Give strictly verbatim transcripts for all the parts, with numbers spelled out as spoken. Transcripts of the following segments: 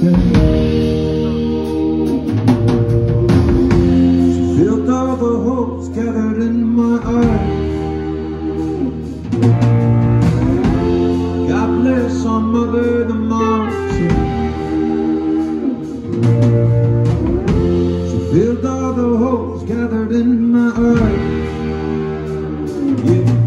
mountain. She filled all the holes gathered in my heart. God bless our mother the mountain. She filled all the holes gathered in my heart. Yeah.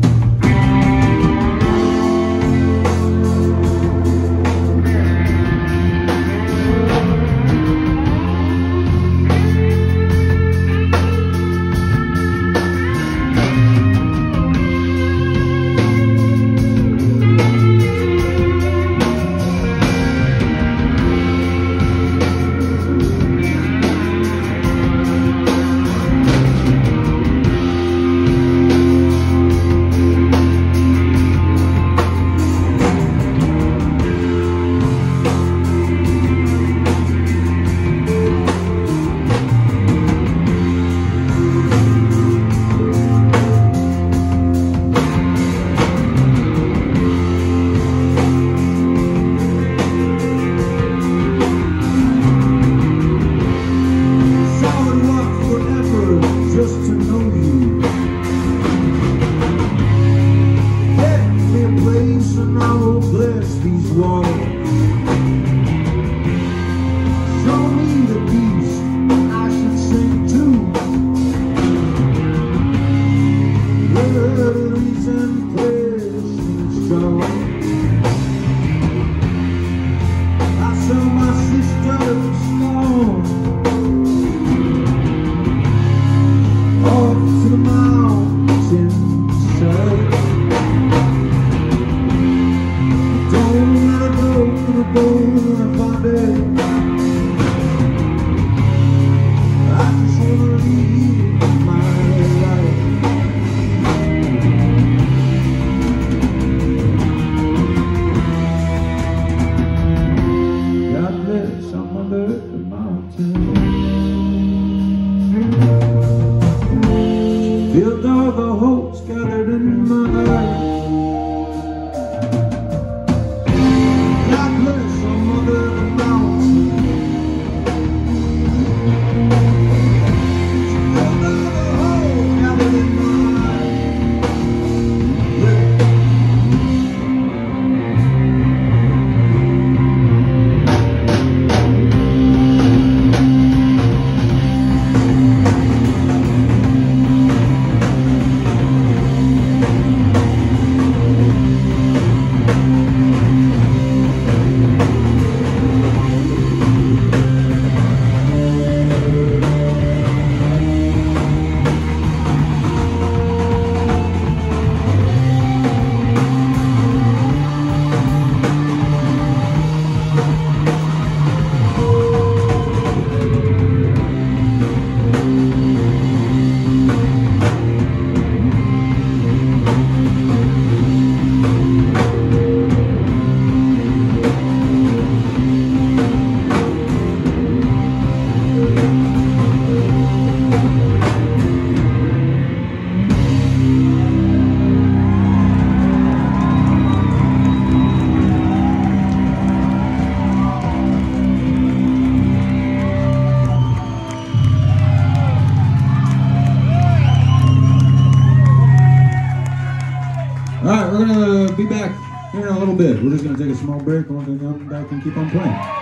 Filled all the hopes gathered in my heart. God bless our mother the mountain. Filled all the hopes gathered in my heart. Alright, we're going to be back here in a little bit. We're just going to take a small break. We're going to come back and keep on playing.